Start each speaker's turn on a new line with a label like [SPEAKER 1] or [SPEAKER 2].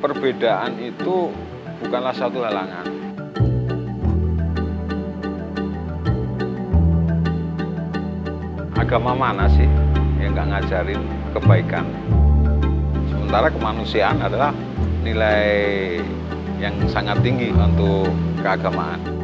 [SPEAKER 1] perbedaan itu bukanlah satu halangan. Agama mana sih yang nggak ngajarin kebaikan? Sementara kemanusiaan adalah nilai yang sangat tinggi untuk keagamaan.